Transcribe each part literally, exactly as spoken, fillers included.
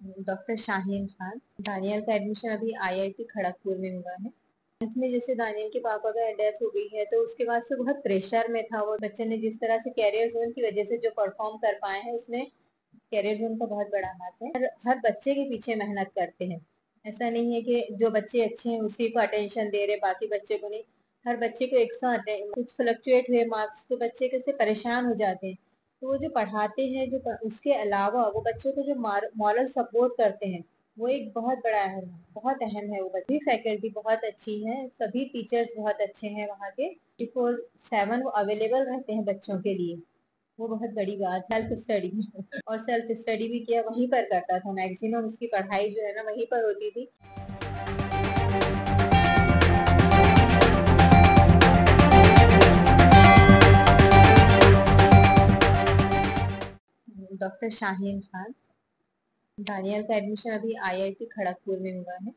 Doctor Shaheen Khan. Daniyal का admission अभी I I T Kharagpur में हुआ है। टेंथ में जैसे दानियल के पापा का डेथ हो गई है तो उसके बाद से बहुत प्रेशर में था वो। बच्चे ने जिस तरह से कैरियर जोन की वजह से जो परफॉर्म कर पाए हैं उसमें कैरियर जोन का बहुत बड़ा हाथ है। हर, हर बच्चे के पीछे मेहनत करते हैं। ऐसा नहीं है कि जो बच्चे अच्छे हैं उसी को अटेंशन दे रहे बाकी बच्चे को नहीं। हर बच्चे को एक साथ कुछ फ्लक्चुएट हुए मार्क्स तो बच्चे कैसे परेशान हो जाते हैं। तो वो जो पढ़ाते हैं जो प- उसके अलावा वो बच्चों को जो मॉरल सपोर्ट करते हैं वो एक बहुत बड़ा अहम है, बहुत अहम है। वो बच्चे फैकल्टी बहुत अच्छी है, सभी टीचर्स बहुत अच्छे हैं वहाँ के। ट्वेंटी फोर सेवन वो अवेलेबल रहते हैं बच्चों के लिए। वो बहुत बड़ी बात। सेल्फ स्टडी और सेल्फ स्टडी भी किया, वहीं पर करता था। मैक्सिमम उसकी पढ़ाई जो है ना वहीं पर होती थी। डॉक्टर शाहीन खान। दानियल का एडमिशन अभी आई आई टी खड़गपुर में हुआ है।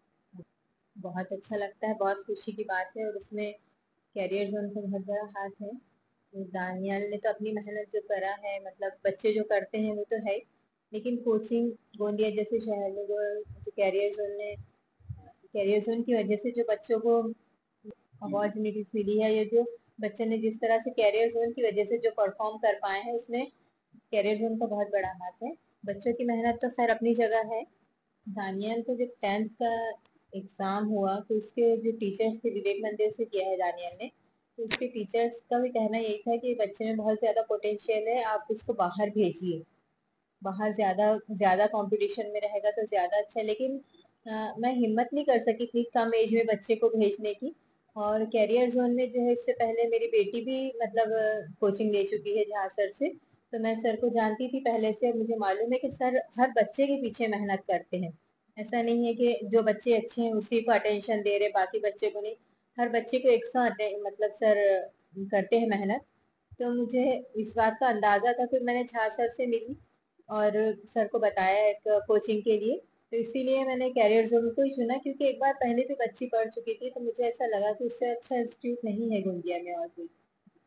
बहुत अच्छा लगता है, बहुत खुशी की बात है। और उसमें कैरियर जोन का बहुत बड़ा हाथ है। तो दानियल ने तो अपनी मेहनत जो करा है, मतलब बच्चे जो करते हैं वो तो है, लेकिन कोचिंग गोंदिया जैसे शहर में जो जो कैरियर जोन ने कैरियर जोन की वजह से जो बच्चों को अपॉर्चुनिटीज मिली है, या जो बच्चे ने जिस तरह से कैरियर जोन की वजह से जो परफॉर्म कर पाए हैं उसमें कैरियर जोन का बहुत बड़ा हाथ है। बच्चों की मेहनत तो खैर अपनी जगह है। दानियल को जब टेंथ का एग्जाम हुआ तो उसके जो टीचर्स थे, विवेक मंदिर से किया है दानियल ने, तो उसके टीचर्स का भी कहना यही था कि बच्चे में बहुत ज्यादा पोटेंशियल है, आप इसको बाहर भेजिए। बाहर ज्यादा ज्यादा कंपटीशन में रहेगा तो ज्यादा अच्छा है। लेकिन अ, मैं हिम्मत नहीं कर सकी इतनी कम एज में बच्चे को भेजने की। और कैरियर जोन में जो है, इससे पहले मेरी बेटी भी मतलब कोचिंग ले चुकी है जहाँ सर से। तो मैं सर को जानती थी पहले से, और मुझे मालूम है कि सर हर बच्चे के पीछे मेहनत करते हैं। ऐसा नहीं है कि जो बच्चे अच्छे हैं उसी को अटेंशन दे रहे बाकी बच्चे को नहीं। हर बच्चे को एक साथ मतलब सर करते हैं मेहनत। तो मुझे इस बात का अंदाजा था, फिर मैंने झा सर से मिली और सर को बताया एक कोचिंग के लिए। तो इसीलिए मैंने कैरियर जोन को ही चुना, क्योंकि एक बार पहले भी बच्ची पढ़ चुकी थी तो मुझे ऐसा लगा कि उससे अच्छा इंस्टीट्यूट नहीं है गोंदिया में और कोई।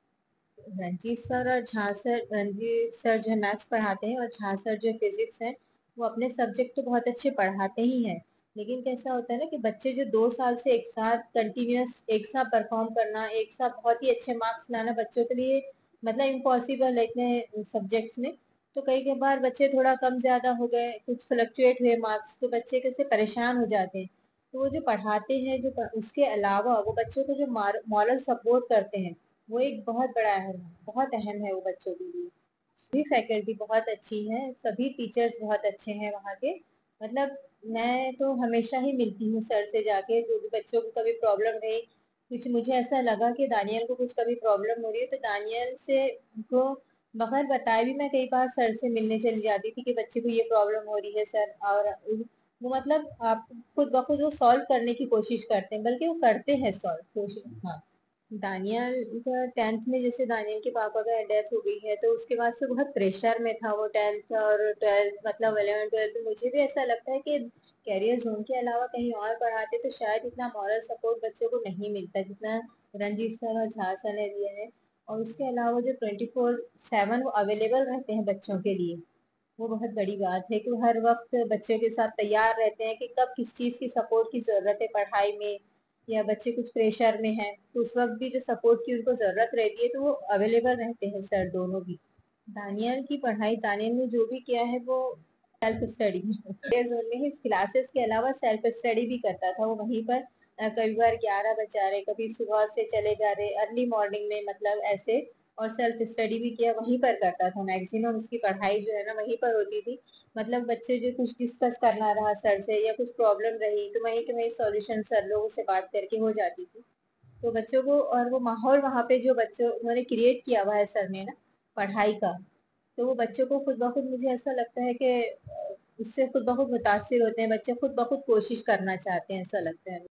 रंजीत सर और झा सर, रंजीत सर जो मैथ्स पढ़ाते हैं और झा सर जो फिजिक्स हैं, वो अपने सब्जेक्ट तो बहुत अच्छे पढ़ाते ही हैं। लेकिन कैसा होता है ना कि बच्चे जो दो साल से एक साथ कंटिन्यूअस एक साथ परफॉर्म करना, एक साथ बहुत ही अच्छे मार्क्स लाना बच्चों के लिए मतलब इम्पॉसिबल है इतने सब्जेक्ट्स में। तो कई कई बार बच्चे थोड़ा कम ज्यादा हो गए, कुछ फ्लक्चुएट हुए मार्क्स, तो बच्चे कैसे परेशान हो जाते हैं। तो वो जो पढ़ाते हैं जो उसके अलावा वो बच्चों को जो मॉरल सपोर्ट करते हैं वो एक बहुत बड़ा अहम है, बहुत अहम है वो बच्चों के लिए। भी फैकल्टी बहुत अच्छी है, सभी टीचर्स बहुत अच्छे हैं वहाँ के। मतलब मैं तो हमेशा ही मिलती हूँ सर से जाके, जो भी बच्चों को कभी प्रॉब्लम रही, कुछ मुझे ऐसा लगा कि दानियल को कुछ कभी प्रॉब्लम हो रही है तो दानियल से को बगैर बताए भी मैं कई बार सर से मिलने चली जाती थी कि बच्चे को ये प्रॉब्लम हो रही है सर। और वो मतलब आप खुद ब खुद वो सॉल्व करने की कोशिश करते हैं, बल्कि वो करते हैं सॉल्व कोशिश। हाँ, दानियल का टेंथ में जैसे दानियल के पापा का डेथ हो गई है तो उसके बाद से बहुत प्रेशर में था वो। टेंथ और ट्वेल्थ मतलब इलेवन ट्वेल्थ, मुझे भी ऐसा लगता है कि कैरियर जोन के अलावा कहीं और पढ़ाते तो शायद इतना मॉरल सपोर्ट बच्चों को नहीं मिलता जितना रंजीत सर और झा सर ने दिया है। और उसके अलावा जो ट्वेंटी फोर सेवन वो अवेलेबल रहते हैं बच्चों के लिए, वो बहुत बड़ी बात है कि वो हर वक्त बच्चों के साथ तैयार रहते हैं कि कब किस चीज की सपोर्ट की जरूरत है पढ़ाई में, या बच्चे कुछ प्रेशर में है तो उस वक्त भी जो सपोर्ट की उनको जरूरत रहती है तो वो अवेलेबल रहते हैं सर दोनों भी। दानियल की पढ़ाई, दानियल ने जो भी किया है वो सेल्फ स्टडी में जोन में ही क्लासेस के अलावा सेल्फ स्टडी भी करता था वो वहीं पर। अ, कई बार ग्यारह बज जा रहे, कभी सुबह से चले जा रहे अर्ली मॉर्निंग में, मतलब ऐसे। और सेल्फ स्टडी भी किया, वहीं पर करता था। मैक्सिमम उसकी पढ़ाई जो है ना वहीं पर होती थी। मतलब बच्चे जो कुछ डिस्कस करना रहा सर से या कुछ प्रॉब्लम रही तो वहीं के वहीं सॉल्यूशन सर लोगों से बात करके हो जाती थी। तो बच्चों को, और वो माहौल वहाँ पे जो बच्चों उन्होंने क्रिएट किया हुआ है सर ने ना पढ़ाई का, तो वो बच्चों को खुद ब खुद मुझे ऐसा लगता है कि अ, उससे खुद ब खुद मुतासिर होते हैं बच्चे, खुद ब खुद कोशिश करना चाहते हैं, ऐसा लगता है।